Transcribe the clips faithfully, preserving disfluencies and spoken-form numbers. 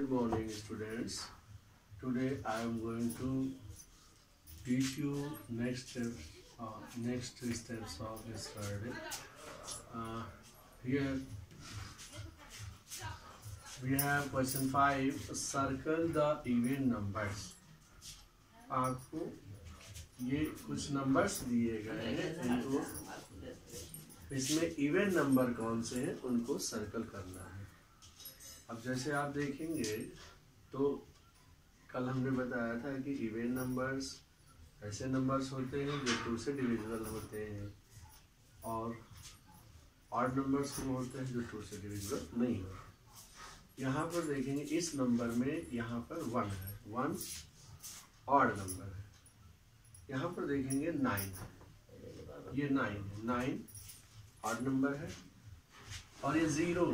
Good morning, students. Today I am going to teach you next steps, uh, next three steps of this Friday. Uh, here we have question five. Circle the even numbers. आपको ये कुछ numbers दिए गए हैं, इनको इसमें even number कौन से हैं उनको सर्कल करना है। अब जैसे आप देखेंगे तो कल हमने बताया था कि इवन नंबर्स ऐसे नंबर्स होते हैं जो टू से डिविजिबल होते हैं और ऑड नंबर्स वो होते हैं जो टू से डिविजिबल नहीं होते। यहाँ पर देखेंगे इस नंबर में यहाँ पर वन है, वन ऑड नंबर है। यहाँ पर देखेंगे नाइन है, ये नाइन है, नाइन ऑड नंबर है और ये जीरो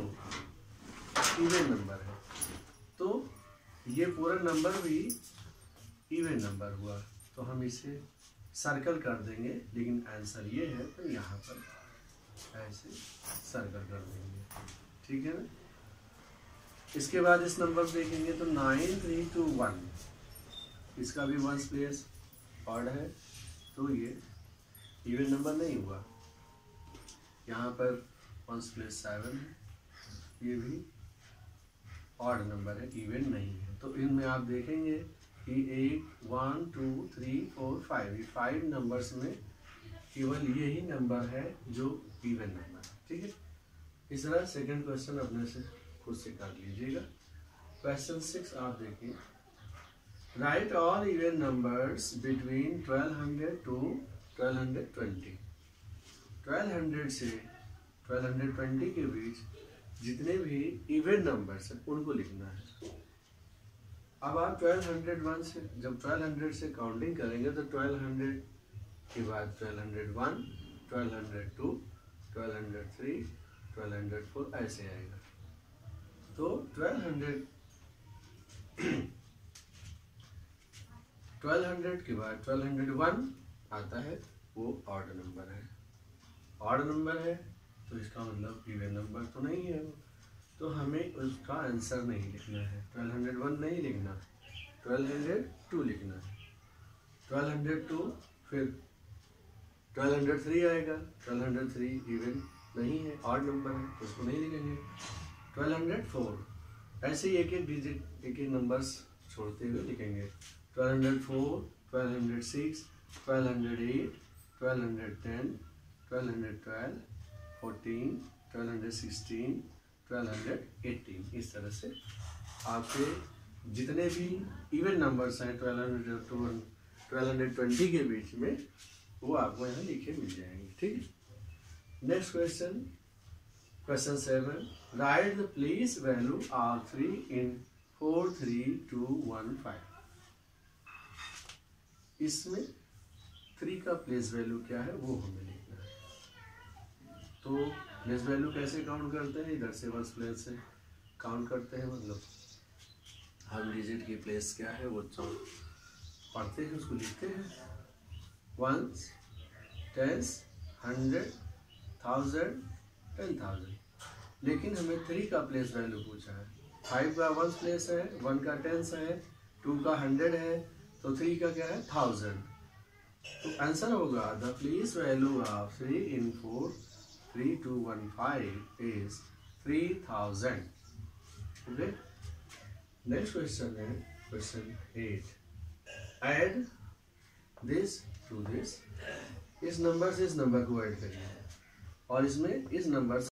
इवन नंबर है। तो ये पूरा नंबर भी इवन नंबर हुआ, तो हम इसे सर्कल कर देंगे, लेकिन आंसर ये है तो यहाँ पर ऐसे सर्कल कर देंगे, ठीक है ना। इसके बाद इस नंबर देखेंगे तो नाइन थ्री टू वन, इसका भी वन प्लेस ऑड है तो ये इवन नंबर नहीं हुआ। यहाँ पर वन प्लेस सेवन है, ये भी ऑड नंबर है, इवन नहीं है। तो इनमें आप देखेंगे कि एक one two three four five, ये फाइव नंबर्स में केवल यही नंबर है जो इवन नंबर है, ठीक है। इस तरह सेकंड क्वेश्चन अपने से खुद से कर लीजिएगा। क्वेश्चन सिक्स आप देखिए, right all even numbers between twelve hundred to twelve hundred twenty. Twelve hundred से ट्वेल्व हंड्रेड ट्वेंटी के बीच जितने भी इवन नंबर्स हैं उनको लिखना है। अब आप ट्वेल्व हंड्रेड वन से जब ट्वेल्व हंड्रेड से काउंटिंग करेंगे तो ट्वेल्व हंड्रेड के बाद twelve hundred one, twelve hundred to, twelve hundred three, twelve hundred four ऐसे आएगा। तो ट्वेल्व हंड्रेड ट्वेल्व हंड्रेड के बाद ट्वेल्व हंड्रेड वन आता है, वो ऑड नंबर है। ऑड नंबर है तो इसका मतलब इवन नंबर तो नहीं है, तो हमें उसका आंसर नहीं लिखना है। ट्वेल्व हंड्रेड वन नहीं लिखना, ट्वेल्व हंड्रेड टू लिखना है। ट्वेल्व हंड्रेड टू, फिर ट्वेल्व हंड्रेड थ्री आएगा, ट्वेल्व हंड्रेड थ्री इवन नहीं है, ऑड नंबर है, उसको नहीं लिखेंगे। ट्वेल्व हंड्रेड फोर, ऐसे ही एक एक डिजिट, एक एक नंबर्स छोड़ते हुए लिखेंगे। Twelve hundred four, twelve hundred six, twelve hundred eight, twelve hundred ten, twelve hundred twelve, fourteen, twelve hundred sixteen, twelve hundred eighteen. इस तरह से आपके जितने भी इवन नंबर्स हैं twelve hundred to twelve hundred twenty के बीच में, वो आपको यहाँ लिखे मिल जाएंगे, ठीक है। Next question, question seven, right the place value are three in four three two one five. इसमें थ्री का प्लेस वैल्यू क्या है वो हमें लिखना है। तो प्लेस वैल्यू कैसे काउंट करते हैं, इधर से वन प्लेस से काउंट करते हैं, मतलब हर डिजिट की प्लेस क्या है वो पढ़ते हैं, उसको लिखते हैं। Ones, tens, hundred, thousand, ten thousand. लेकिन हमें थ्री का प्लेस वैल्यू पूछा है। फाइव का वन प्लेस है, वन का टेंस है, टू का हंड्रेड है, तो थ्री का क्या है थाउजेंड। तो आंसर होगा the place value of three in four three two one five is three thousand. Okay, next question है question eight, add this to this. इस नंबर से इस नंबर को ऐड करिए और इसमें इस नंबर